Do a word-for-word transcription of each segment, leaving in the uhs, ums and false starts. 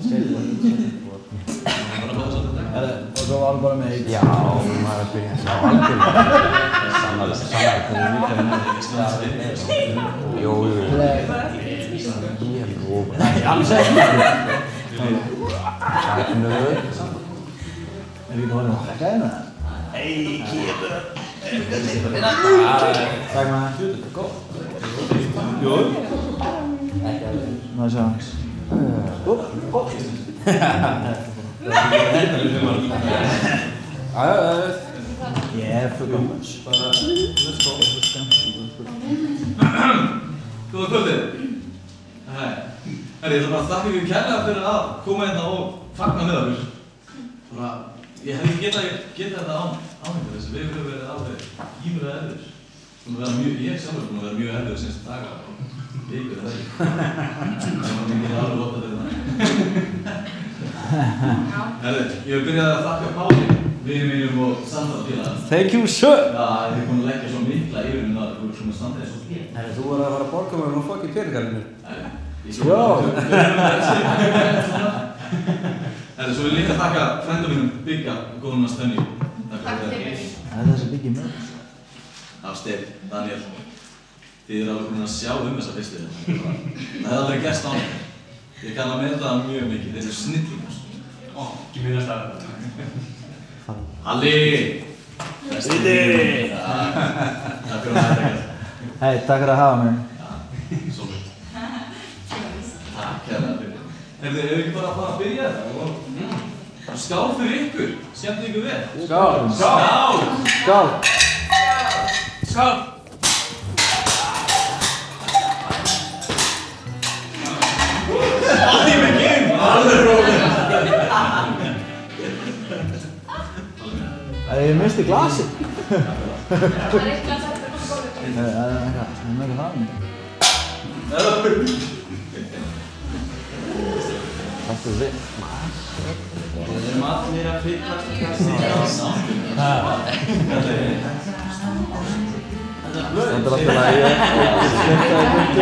Og svo var hann bara með eitt. Já, maður er að byrja að sjá algjörlega. Sannarlega, sannarlega. Jú, jú. Ég er róf. Nei, alls ekki. Það er knöður. Er ekki horfinn að hrekka hérna? Ei, kýður. Takk maður. Jú. Má sjá. Upp, upp. Yeah, fucking much. Góða kvöldið. Hæ. Herri, ég ætla bara að þakka ykkur kærlega fyrir að koma hérna og fagna með okkur. Bara, ég hef ekki getað geta þetta án ánægður þessi. Við höfum verið alveg ímurlega erfiðir. Búin að vera mjög, ég sjálfur búin að vera mjög erfiður síðustu daga og vikur eða ekki. Það var mikið alveg lóta þetta. Herri, ég hef byrjað að þakka Páli, vinum mínum og samtalsfélaga. Thank you, sir! Já, ég hef búin að leggja svo mikla yfir um það að þú er svona standið eins og hér. Herri, þú var að fara að borga mér og fokki peningarnir. Sjó! Herri, svo vil ég líka þakka frænda mínum Bigga og góðuna Spenni. Takk fyrir þetta. Það er þessi Biggi mjög. Hafsteinn, Daniel. Þið eru alveg komin að sjá um þessa fyrstu. Það hefði aldrei gerst á mig. Ég kann að meðla það mjög mikið, þeir eru snillingar. Ó, ekki minnast að þetta. Halli! Viti! Takk fyrir að þetta gert. Hei, takk fyrir að hafa mig. Já, svo mjög. Takk hérlega fyrir. Heyrðu, hefur ekki bara að fara að byrja þetta? Skál fyrir ykkur, skemmt ykkur vel. Skál! Skál! Skál! Skál! Allt í mig gym! Alveg rólega! Það er misti glasið. Það er eitt glas eftir að koma góður. Það er eitthvað, það er mjög það. Þetta er þitt. Það er matnir að fyllast í kassi. Þetta er alltaf að ég er ekki skemmtaði byrti.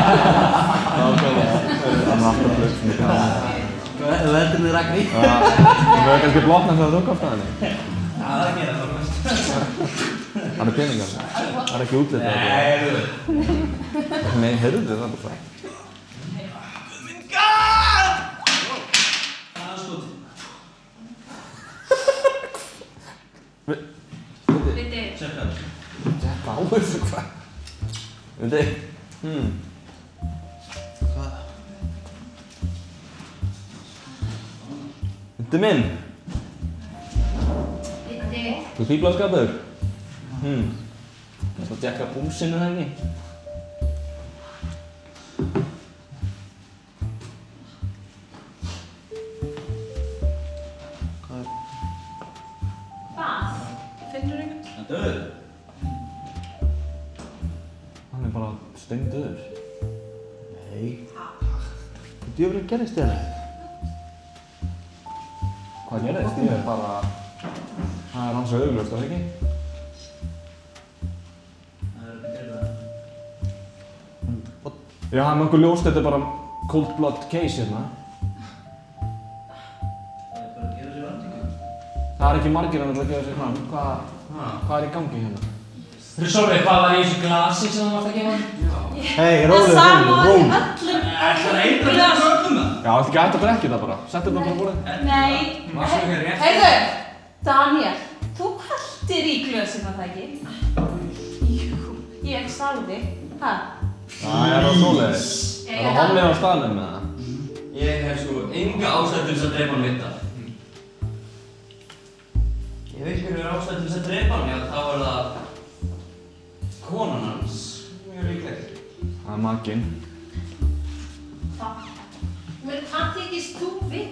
Það er alltaf flutt sem ég kann. Þú heldur þið Ragný? Það verður kannski blotnað þegar þú komst að henni. Já, það gerir það mest. Hann er peningar. Það er ekki útlitið. Nei, heyrðu. Nei, heyrðu þið það bara. Guðmundgar! Það er skot. Viti. Sjekka það. Þetta á þessu hvað? Viti? Hmm. Hvað? Viti minn. Viti. Þú fíblaskapaður? Hmm. Það er að tjekka púlsinu það ekki? Hvað er? Hvað? Finnur einhvern? Það er döður. Hann er bara steindauður. Nei. Þú djöfurinn gerðist þér? Hvað gerðist? Ég er bara... Það er hans augljóst, er það ekki? Það er ekki að gera það. Já, það er nokkuð ljóst, þetta er bara cold blood case hérna. Það er bara að gera sér vandingu. Það er ekki margir að gefa sér fram. Hvað, hvað er í gangi hérna? Þú sorry, hvað var í þessu glasi sem þú varst að gefa? Hei, róleg, róleg, róleg. Ætlar að eitthvað að gera öllum það? Já, þetta ekki hægt að drekja þetta bara. Settu þetta bara á borðið. Nei. Var svo eitthvað rétt? Heyrðu, Daniel, þú hættir í glösina það ekki? Jú, ég sagði. Hæ? Það er það svoleiðis. Er það homlið á staðnum með það? Ég hef sko enga ástæð til þess að drepa hann vita. Ég veit ekki hver ástæð til þess að drepa hann, já þá er það konan hans. Mjög líklegt. Það er makinn. Hvað? Men hvað þykist þú við?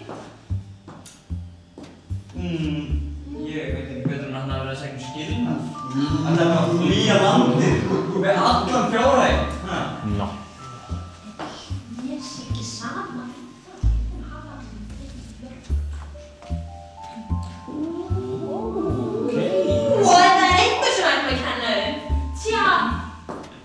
Mm, ég veit ekki betur en að hann hafi verið að segja um skilnað. Hann er bara að flýja landið með allan fjárhæð. Ná. Ég sé ekki sama. Ok. Og þetta er einhver sem ætlum að kenna um. Tja,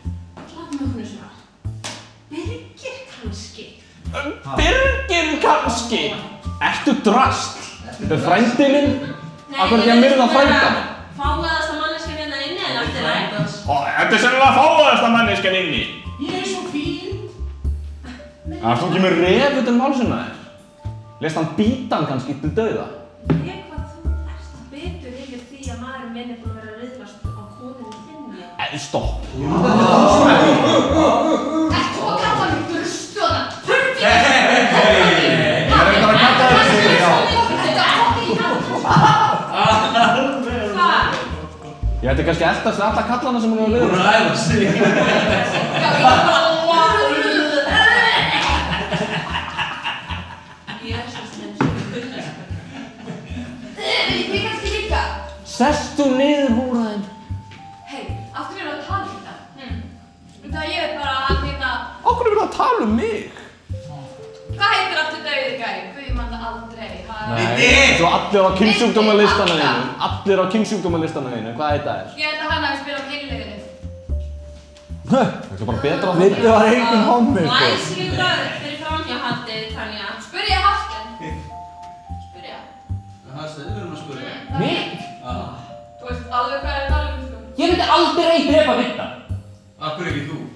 hvað með okkur svona? Birgir kannski? Birgir kannski? Kannski ertu drast. Þetta er frændi minn. Af hverju ekki að myrða frænda minn? Fágaðasta manneskjan hérna inni en allt er rætt. Ó, þetta er sennilega fágaðasta manneskjan inni. Ég er svo fín. Það er svo ekki með ref utan hálsina þér. Lest hann býta hann kannski til dauða? Ég hvað þú ert bitur yfir því að maðurinn minn er búinn að vera að riðlast á konunni þinni. Æ, stopp. Ert þú að kalla mig durstjóða? Hurfi! Ég er eitthvað að kalla þér sig, já. Þetta er fokkin í hann. Hvað? Ég ætti kannski eltast við alla kallana sem hún er að riða. Hún er að æfa sig. Já, ég er bara... Jésús minn, svo kunnast. Ég kannski líka. Sestu niður, húraðinn. Hei, aftur erum við að tala um þetta. Það ég er bara að hérna... Okkur er verið að tala um mig. Hvað heitir aftur dauði gæi? Guð, mann það aldrei. Nei, svo allir á kynnsjúkdómalistana þínu. Allir á kynnsjúkdómalistana þínu. Hvað heit það er? Ég held að hann hafi spilað á heilleginu. Það er bara betra á það. Þetta var engin hommi, sko. Glæsilegur fyrir framhjáhaldið, Tanja. Spurði ég Hafstein? Spurði ég? Það er við erum að spura. Mig? Þú veist alveg hvað er að tala um, sko. Ég myndi aldrei drepa Vidda. Af hverju ekki þú?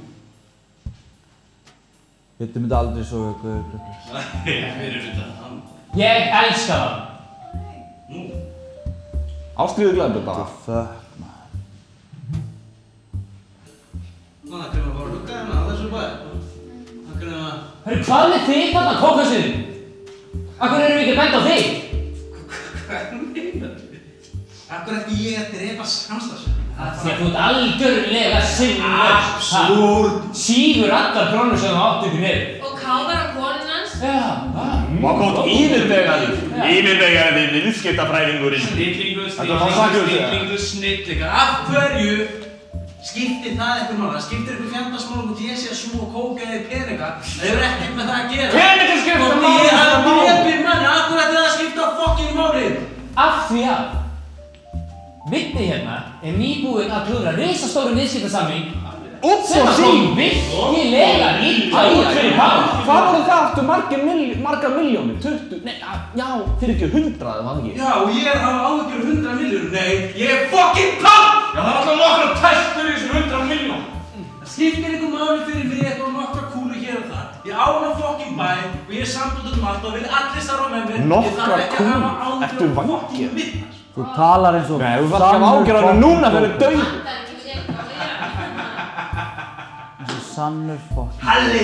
Þetta myndi aldrei svo eitthvað. Nei, fyrir þetta. Ég elska það. Nú. Ástríðu glæður bara. Fuck, man. Þannig að hvernig að fara að hugga hérna á þessu bæ. Það hvernig að... Hörru, hvað með þig þarna, kókasinn? Akkur erum við ekki að benda á þig? Hvað meinar þið? Akkur ætti ég að drepa samstagsverð? Því að þú ert algjörlega sinnlaus. Absúrd. Sígur allar krónur sem þú átt upp í nefn. Og káfar á konun hans. Já, það. Og góð yfirvegaður. Yfirvegaður viðskiptafræðingurinn. Snillingur, Þetta var sakjur, snillingur, snillingur, snillingur. Af hverju skiptir það eitthvað máli? Það skiptir eitthvað fjandasmál út í ég sé að sú og kóka eða peninga. Það hefur ekkert með það að gera. Peningar skipta máli, máli. Ég hafði máli. drepið manni. Af hverju ætti það að skipta fucking máli? Af því að Viddi hérna er nýbúinn að klúðra risastórum viðskiptasamning sem að kom virkilega illa út fyrir Pál. Hvað voru það aftur margar miljónir? tuttugu? Nei, já, fyrir ekki hundraði, var það ekki? Já, og ég er að hafa áhyggjur hundra miljónir. Nei, ég er fucking Pál! Já, það er alltaf nokkra testur í þessum hundra miljón. Það skiptir einhver máli fyrir mig eitthvað nokkra kúlu hér og þar. Ég á hana fucking bæ og ég er samt út um allt og vil allir starfa með mér. Nokkrar kúlur? Ertu vangir? Þú talar eins og... Nei, þú þarf ekki að ágjöra hana núna fyrir dauð. Eins og sannur fokk. Halli!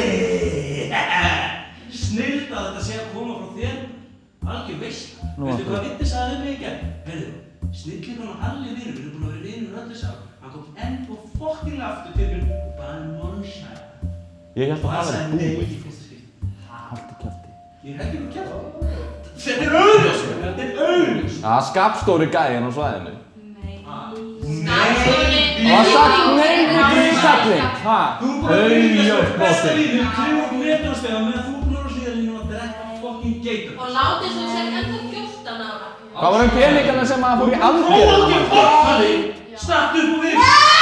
Snillt að þetta sé að koma frá þér. Algjör veist. Nú, Veistu akkur. hvað Viddi sagði við mig í gær? Heyrðu, snillir hann og Halli vinur, við erum búin að vera vinur öll þessi ár. Hann kom enn og fokkin aftur til mér og bara Monshine. Ég held að það sagði væri nei í búið. fyrsta skipti. Haltu kjafti. Ég er ekki með kjafti. Þetta er auðljós, þetta er auðljós. Það er skapstóri gæinn á svæðinu. Nei. Nei! Það var sagt nei við grískalling. Hæ? Þú er búin að fylgjast Auðljós með besta bóttir. línu, krifur upp metrostega meðan þú er búin að vera á hliðarlínu og drekka fucking geitur. Og látið svo sem ennþá fjórtán ára. Hvað var um peningana sem að fór í algjörðina? Óalgjör fokkalli! Stattu upp og við!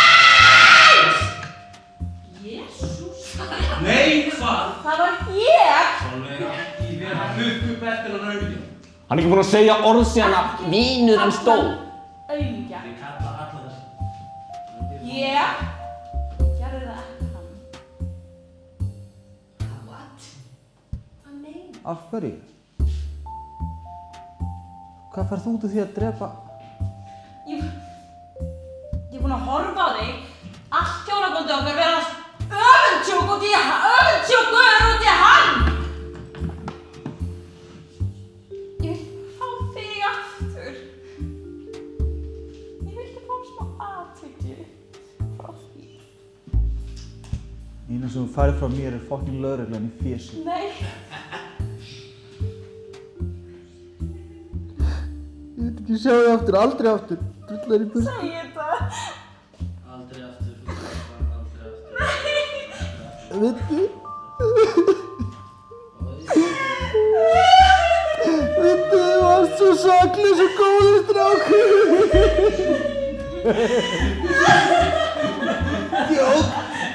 Jésús. Nei, hvað? Það var ég. Sólveig er ekki verið að hugga upp eftir hann auðvitað. Hann er ekki búinn að segja orð síðan að vinur hans dó. Augja. Ég kalla alla þess. Ég gerði það ekki hann. What? Hvað meina? Af hverju? Hvað færð þú út úr því að drepa? Ég, ég er búinn að horfa á þig allt hjónabandið okkar vera öfundsjúk út í öfundsjúkur út í hann. Ég vil fá þig aftur. Ég vildi fá smá athygli frá því. Einu sem þú færð frá mér er fokkin lögreglan í fésið. Nei. Ég veit ekki sjá þig aftur, aldrei aftur. Drullar í burtu. Segir þetta. Aldrei aftur, aldrei aftur. Vittu? Vittu, þú varst svo saklaus og góður strákur. Djók.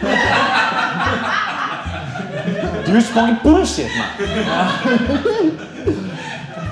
Þú veist fokkin bullshit, maður.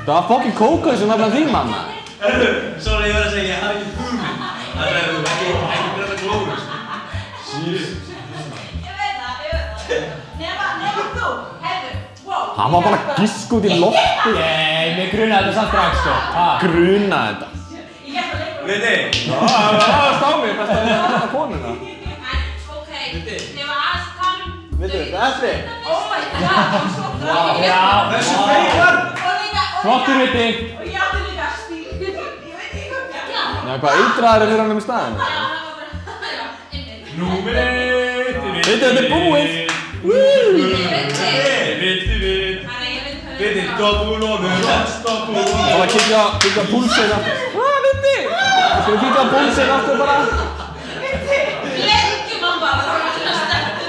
Það var fokkin kókói sem nafnaði því, mamma. Herru, sorry, ég verð að segja, ég hafði ekki hugmynd. Það er þú ekki, ekki breyta glóðus. Ég Shit. veit það, ég veit það. Nema, nema þú, hefur, wow. Hann var bara gisk út í lofti. Nei, mér grunaði þetta samt strax, sko. Ha. Grunaði þetta. Ég get það leikur. Viti. Já, það var stámið, best að við erum konuna. En, ok, þið var aðeins að tala um... Veitu, Esri? Oh my god, það var svo gráð. Já. Þessu feikar. Og líka, og Flottur líka- viti. Og ég átti líka stíl. Ég veit ekki hvað ég átti. Já, hvað eitraðir er fyrir hann um í staðinu? Já, það var bara, já, einmitt. Nú viti, viti. Viti, þetta er búið. Viti. Viti, viti. Þannig að ég veit hvað Viti, ég doppulónur, doppulónur. Það var að kíkja, kíkja á púlsinn aftur. Hvað, viti? Skal við kíkja á púlsinn aftur bara? Lengjum hann bara, það var svona sterkur.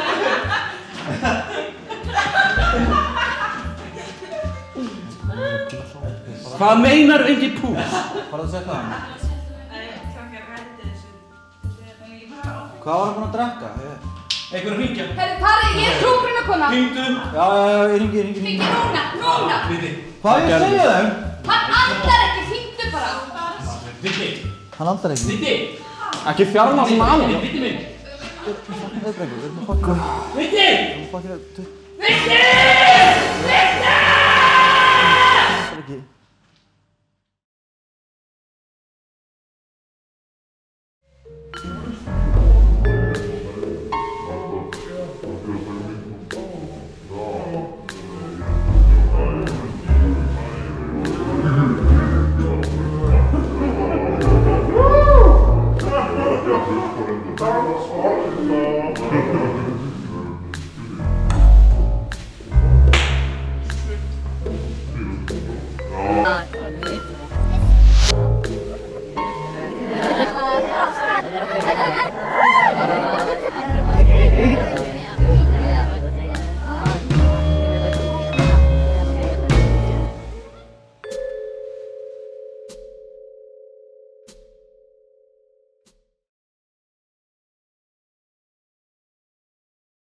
Hvað meinar engin púls? Hvað er að segja það? Nei, krakkar, hætti þessu. Ég bara á. Hvað var hann búinn að drekka? Ég- Einhver að hringja. Herru, Tari, ég er trúgrunarkona. Hringdu. Já, já, já, ég ringi, ég ringi, ég Hringi ringi. núna, núna. Viti. Hvað er ég að segja þeim? Hann andar ekki, hringdu bara. Viti, Hann andar ekki. viti. Ekki fjarma svona á hann. Viti minn. Við erum fucking... Viti! Fucking... Viti!